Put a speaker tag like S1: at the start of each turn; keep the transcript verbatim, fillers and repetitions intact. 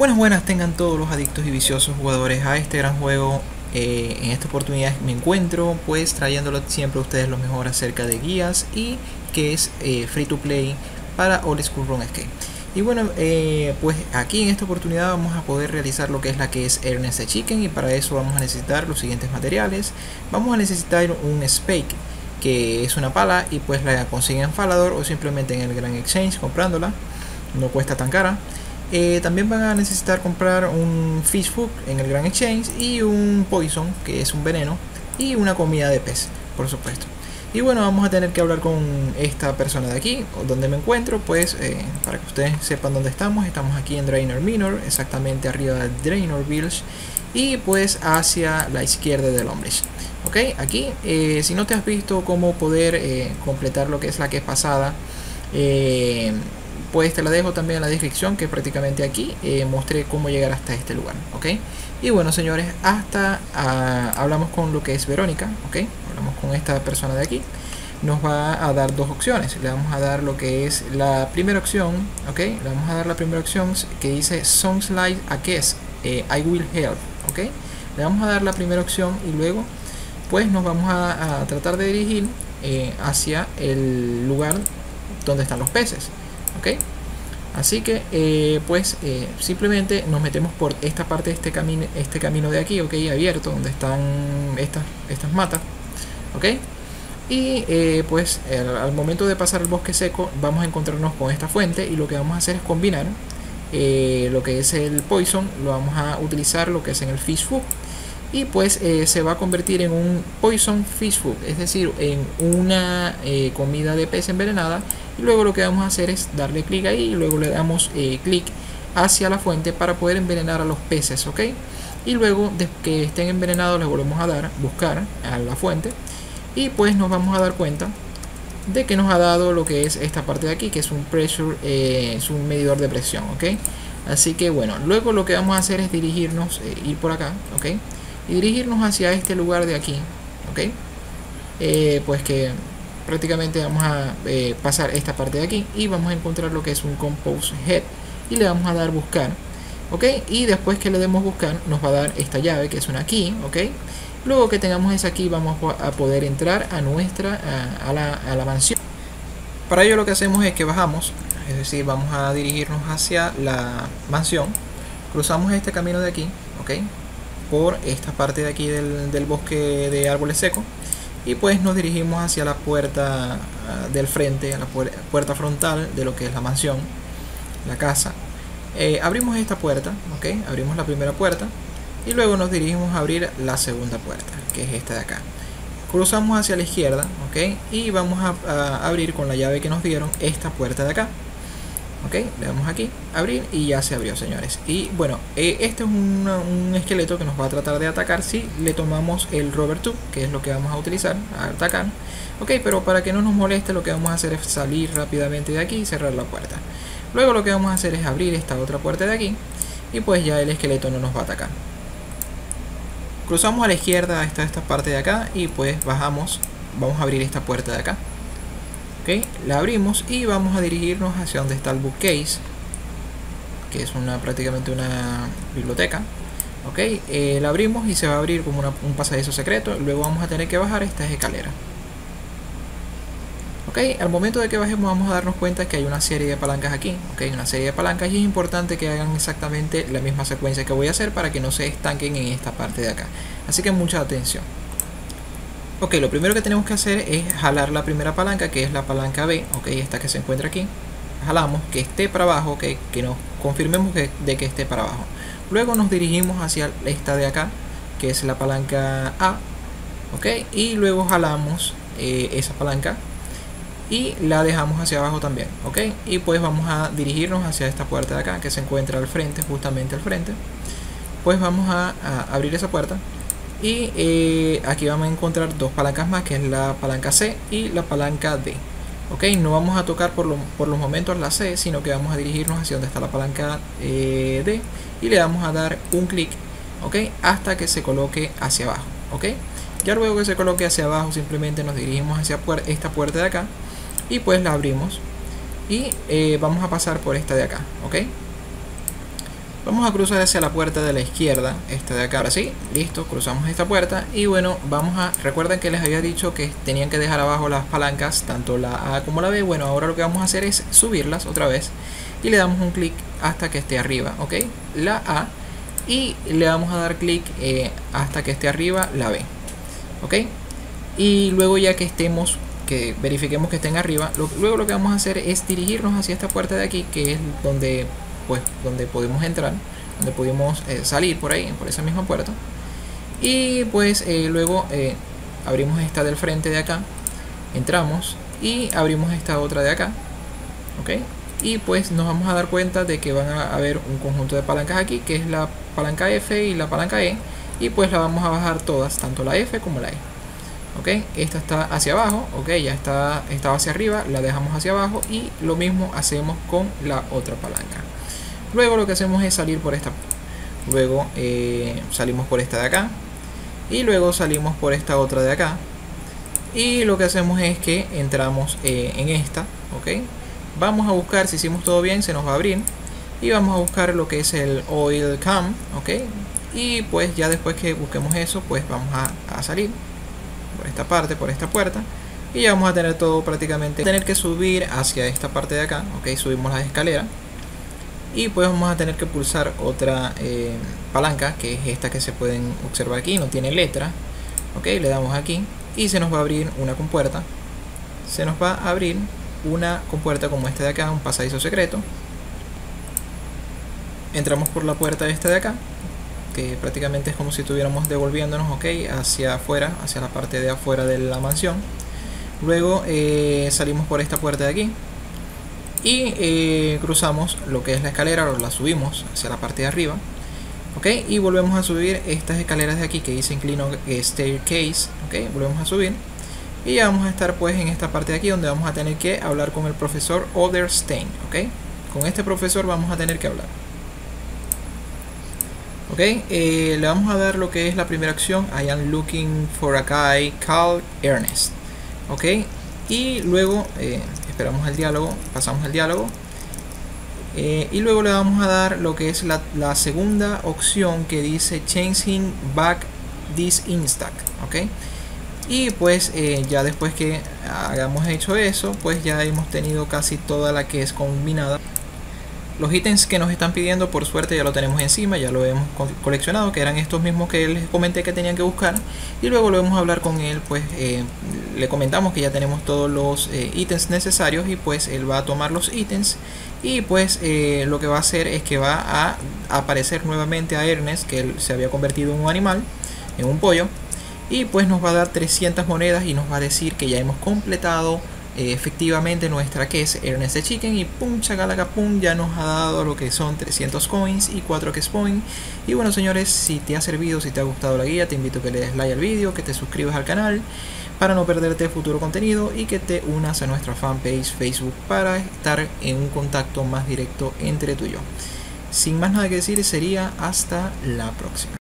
S1: Buenas buenas tengan todos los adictos y viciosos jugadores a este gran juego. Eh, en esta oportunidad me encuentro pues trayéndolo siempre a ustedes lo mejor acerca de guías y que es eh, free to play para Old School RuneScape. Y bueno, eh, pues aquí en esta oportunidad vamos a poder realizar lo que es la que es Ernest the Chicken, y para eso vamos a necesitar los siguientes materiales. Vamos a necesitar un spike, que es una pala, y pues la consiguen en Falador o simplemente en el Grand Exchange comprándola, no cuesta tan cara. Eh, también van a necesitar comprar un fish food en el Grand Exchange y un poison, que es un veneno, y una comida de pez, por supuesto. Y bueno, vamos a tener que hablar con esta persona de aquí, donde me encuentro, pues eh, para que ustedes sepan dónde estamos. Estamos aquí en Draenor Manor, exactamente arriba de Draenor Village, y pues hacia la izquierda del Ombrish. Ok, aquí, eh, si no te has visto cómo poder eh, completar lo que es la que es pasada, eh, pues te la dejo también en la descripción, que prácticamente aquí eh, mostré cómo llegar hasta este lugar. Ok, y bueno señores, hasta uh, hablamos con lo que es Verónica. Ok, hablamos con esta persona de aquí. Nos va a dar dos opciones. Le vamos a dar lo que es la primera opción. Ok, le vamos a dar la primera opción que dice Songs Like a Guess, eh, I Will Help. Ok, le vamos a dar la primera opción y luego pues nos vamos a, a tratar de dirigir eh, hacia el lugar donde están los peces. Ok, así que eh, pues eh, simplemente nos metemos por esta parte de este camino, este camino de aquí, ok, abierto, donde están estas, estas matas. Ok, y eh, pues el, al momento de pasar el bosque seco vamos a encontrarnos con esta fuente, y lo que vamos a hacer es combinar eh, lo que es el poison, lo vamos a utilizar lo que es en el fish food, y pues eh, se va a convertir en un poison fish food, es decir, en una eh, comida de pez envenenada. Y luego lo que vamos a hacer es darle clic ahí, y luego le damos eh, clic hacia la fuente para poder envenenar a los peces. Ok, y luego de que estén envenenados les volvemos a dar buscar a la fuente, y pues nos vamos a dar cuenta de que nos ha dado lo que es esta parte de aquí, que es un pressure, eh, es un medidor de presión. Ok, así que bueno, luego lo que vamos a hacer es dirigirnos, eh, ir por acá, ok, y dirigirnos hacia este lugar de aquí. Ok, eh, pues que prácticamente vamos a eh, pasar esta parte de aquí, y vamos a encontrar lo que es un Compose Head, y le vamos a dar buscar. Ok, y después que le demos buscar nos va a dar esta llave, que es una key. Ok, luego que tengamos esa key vamos a poder entrar a nuestra a, a, la, a la mansión. Para ello lo que hacemos es que bajamos, es decir, vamos a dirigirnos hacia la mansión, cruzamos este camino de aquí, ok, por esta parte de aquí del, del bosque de árboles secos, y pues nos dirigimos hacia la puerta uh, del frente, a la pu puerta frontal de lo que es la mansión, la casa. Eh, abrimos esta puerta, ok, abrimos la primera puerta, y luego nos dirigimos a abrir la segunda puerta, que es esta de acá. Cruzamos hacia la izquierda, ok, y vamos a, a abrir con la llave que nos dieron esta puerta de acá. Ok, le damos aquí, abrir, y ya se abrió, señores. Y bueno, eh, este es un, un esqueleto que nos va a tratar de atacar si le tomamos el Rubber Tube, que es lo que vamos a utilizar a atacar. Ok, pero para que no nos moleste, lo que vamos a hacer es salir rápidamente de aquí y cerrar la puerta. Luego lo que vamos a hacer es abrir esta otra puerta de aquí, y pues ya el esqueleto no nos va a atacar. Cruzamos a la izquierda hasta esta parte de acá, y pues bajamos, vamos a abrir esta puerta de acá. Ok, la abrimos y vamos a dirigirnos hacia donde está el bookcase, que es una prácticamente una biblioteca. Ok, eh, la abrimos y se va a abrir como una, un pasadizo secreto. Luego vamos a tener que bajar estas escaleras. Ok, al momento de que bajemos vamos a darnos cuenta que hay una serie de palancas aquí. Ok, una serie de palancas, y es importante que hagan exactamente la misma secuencia que voy a hacer para que no se estanquen en esta parte de acá. Así que mucha atención. Ok, lo primero que tenemos que hacer es jalar la primera palanca, que es la palanca B, ok, esta que se encuentra aquí. Jalamos que esté para abajo, okay, que nos confirmemos que, de que esté para abajo. Luego nos dirigimos hacia esta de acá, que es la palanca A, ok, y luego jalamos eh, esa palanca y la dejamos hacia abajo también, ok, y pues vamos a dirigirnos hacia esta puerta de acá, que se encuentra al frente, justamente al frente. Pues vamos a, a abrir esa puerta. Y eh, aquí vamos a encontrar dos palancas más, que es la palanca C y la palanca D. Ok, no vamos a tocar por, lo, por los momentos la C, sino que vamos a dirigirnos hacia donde está la palanca eh, D, y le vamos a dar un clic, ok, hasta que se coloque hacia abajo. Ok, ya luego que se coloque hacia abajo simplemente nos dirigimos hacia puer esta puerta de acá, y pues la abrimos, y eh, vamos a pasar por esta de acá. Ok, Vamos a cruzar hacia la puerta de la izquierda, esta de acá. Ahora sí, listo, cruzamos esta puerta. Y bueno, vamos a... Recuerden que les había dicho que tenían que dejar abajo las palancas, tanto la A como la B. Bueno, ahora lo que vamos a hacer es subirlas otra vez. Y le damos un clic hasta que esté arriba, ¿ok? La A. Y le vamos a dar clic eh, hasta que esté arriba la B, ¿ok? Y luego ya que estemos, que verifiquemos que estén arriba, lo, luego lo que vamos a hacer es dirigirnos hacia esta puerta de aquí, que es donde... pues donde pudimos entrar, donde pudimos eh, salir por ahí, por esa misma puerta. Y pues eh, luego eh, abrimos esta del frente de acá, entramos y abrimos esta otra de acá, ok. Y pues nos vamos a dar cuenta de que van a haber un conjunto de palancas aquí, que es la palanca F y la palanca E, y pues la vamos a bajar todas, tanto la F como la E, ok. Esta está hacia abajo, ok, ya está, estaba hacia arriba, la dejamos hacia abajo, y lo mismo hacemos con la otra palanca. Luego lo que hacemos es salir por esta, luego eh, salimos por esta de acá, y luego salimos por esta otra de acá, y lo que hacemos es que entramos eh, en esta, ok. Vamos a buscar, si hicimos todo bien, se nos va a abrir, y vamos a buscar lo que es el oil cam, ok. Y pues ya después que busquemos eso, pues vamos a, a salir por esta parte, por esta puerta, y ya vamos a tener todo prácticamente. Tener que subir hacia esta parte de acá, ok. Subimos la escalera. Y pues vamos a tener que pulsar otra eh, palanca, que es esta que se pueden observar aquí, no tiene letra, ok. Le damos aquí y se nos va a abrir una compuerta, se nos va a abrir una compuerta como esta de acá, un pasadizo secreto. Entramos por la puerta esta de acá, que prácticamente es como si estuviéramos devolviéndonos, ok, hacia afuera, hacia la parte de afuera de la mansión. Luego eh, salimos por esta puerta de aquí y eh, cruzamos lo que es la escalera, o la subimos hacia la parte de arriba, ok. Y volvemos a subir estas escaleras de aquí que dice inclino eh, staircase, ok. Volvemos a subir y ya vamos a estar pues en esta parte de aquí, donde vamos a tener que hablar con el profesor Oderstein, ok. Con este profesor vamos a tener que hablar, ok. Eh, le vamos a dar lo que es la primera acción, I am looking for a guy called Ernest, ok. Y luego eh, esperamos el diálogo, pasamos el diálogo, eh, y luego le vamos a dar lo que es la, la segunda opción, que dice change him back this instant, ok. Y pues eh, ya después que hayamos hecho eso, pues ya hemos tenido casi toda la que es combinada. Los ítems que nos están pidiendo, por suerte ya lo tenemos encima, ya lo hemos coleccionado, que eran estos mismos que les comenté que tenían que buscar. Y luego lo vamos a hablar con él, pues eh, le comentamos que ya tenemos todos los eh, ítems necesarios, y pues él va a tomar los ítems. Y pues eh, lo que va a hacer es que va a aparecer nuevamente a Ernest, que él se había convertido en un animal, en un pollo. Y pues nos va a dar trescientas monedas y nos va a decir que ya hemos completado eh, efectivamente nuestra, que es Ernest the Chicken. Y pum, chagalaga pum, ya nos ha dado lo que son trescientos coins y cuatro Keys Point. Y bueno, señores, si te ha servido, si te ha gustado la guía, te invito a que le des like al vídeo, que te suscribas al canal para no perderte futuro contenido, y que te unas a nuestra fanpage Facebook para estar en un contacto más directo entre tú y yo. Sin más nada que decir, sería hasta la próxima.